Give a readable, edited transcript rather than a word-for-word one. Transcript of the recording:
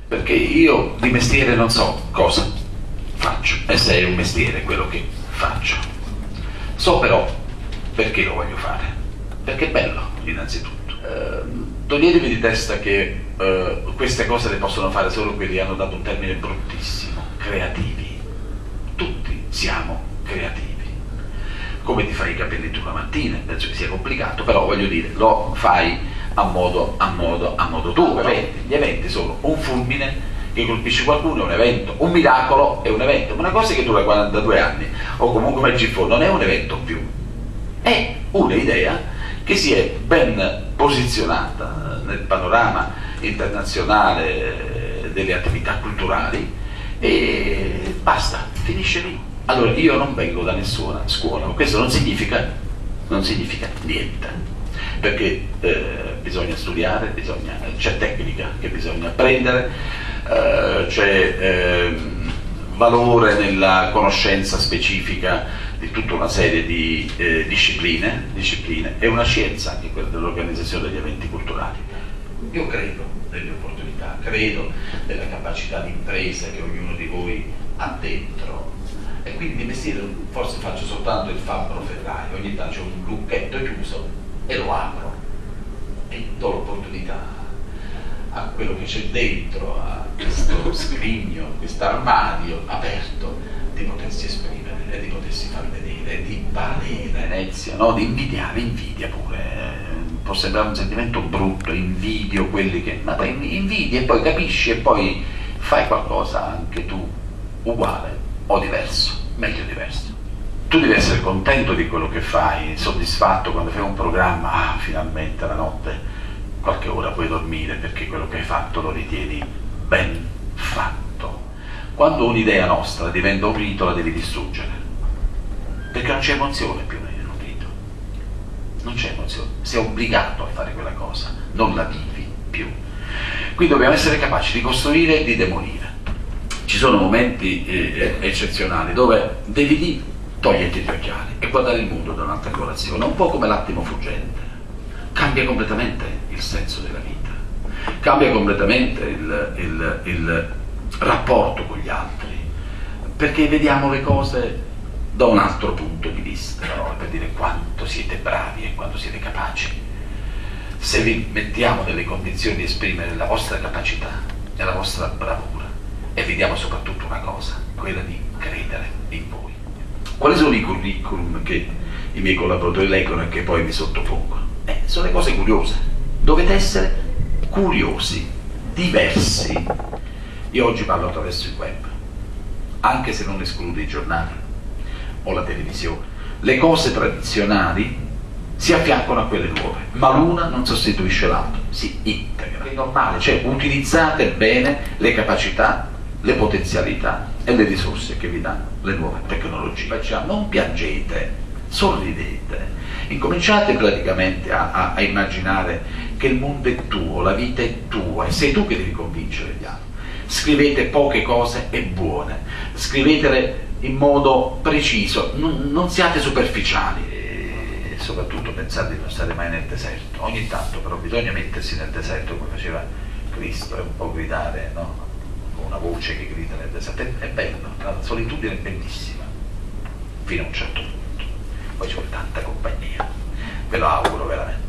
perché io di mestiere non so cosa faccio, e se è un mestiere quello che faccio. So però perché lo voglio fare, perché è bello innanzitutto. Toglietevi di testa che queste cose le possono fare solo quelli che hanno dato un termine bruttissimo: creativi. Tutti siamo creativi. Come ti fai i capelli tu la mattina, penso che sia complicato, però voglio dire, lo fai a modo tuo. Gli eventi sono un fulmine che colpisce qualcuno, è un evento, un miracolo è un evento, ma una cosa che dura 42 anni, o comunque Magic 4, non è un evento più, è un'idea che si è ben posizionata nel panorama internazionale delle attività culturali e basta, finisce lì. Allora io non vengo da nessuna scuola, ma questo non significa niente, perché bisogna studiare, c'è tecnica che bisogna apprendere, c'è valore nella conoscenza specifica di tutta una serie di discipline, è una scienza anche quella dell'organizzazione degli eventi culturali. Io credo nelle opportunità, credo nella capacità di impresa che ognuno di voi ha dentro, e quindi di mestiere forse faccio soltanto il fabbro ferraio, ogni tanto c'è un lucchetto chiuso e lo apro e do l'opportunità a quello che c'è dentro, a questo scrigno, questo armadio aperto, di potersi esprimere e di potersi far vedere, di valere, Venezia, no? Di invidiare, invidia pure, può sembrare un sentimento brutto, invidio quelli che, ma poi invidi e poi capisci e poi fai qualcosa anche tu uguale o diverso, meglio diverso. Tu devi essere contento di quello che fai, soddisfatto quando fai un programma, finalmente la notte qualche ora puoi dormire perché quello che hai fatto lo ritieni ben fatto. Quando un'idea nostra diventa un rito la devi distruggere, perché non c'è emozione più in un rito, non c'è emozione, sei obbligato a fare quella cosa, non la vivi più. Quindi dobbiamo essere capaci di costruire e di demolire. Ci sono momenti eccezionali dove devi toglierti gli occhiali e guardare il mondo da un'altra colorazione, un po' come l'attimo fuggente. Cambia completamente il senso della vita, cambia completamente il rapporto con gli altri, perché vediamo le cose da un altro punto di vista, no? Per dire quanto siete bravi e quanto siete capaci. Se vi mettiamo nelle condizioni di esprimere la vostra capacità e la vostra bravura, e vediamo soprattutto una cosa, quella di credere in voi. Quali sono i curriculum che i miei collaboratori leggono e che poi mi sottopongono? Sono le cose curiose. Dovete essere curiosi, diversi. Io oggi parlo attraverso il web, anche se non escludo i giornali o la televisione. Le cose tradizionali si affiancano a quelle nuove, ma l'una non sostituisce l'altra, si integra. È normale, cioè utilizzate bene le capacità, le potenzialità e le risorse che vi danno le nuove tecnologie. Non piangete, sorridete, incominciate praticamente a immaginare che il mondo è tuo, la vita è tua e sei tu che devi convincere gli altri. Scrivete poche cose e buone, scrivetele in modo preciso, non siate superficiali e soprattutto pensate di non stare mai nel deserto. Ogni tanto però bisogna mettersi nel deserto come faceva Cristo e un po' gridare, no? Con una voce che grida nel deserto. È bello, la solitudine è bellissima fino a un certo punto, poi ci vuole tanta compagnia, ve lo auguro veramente.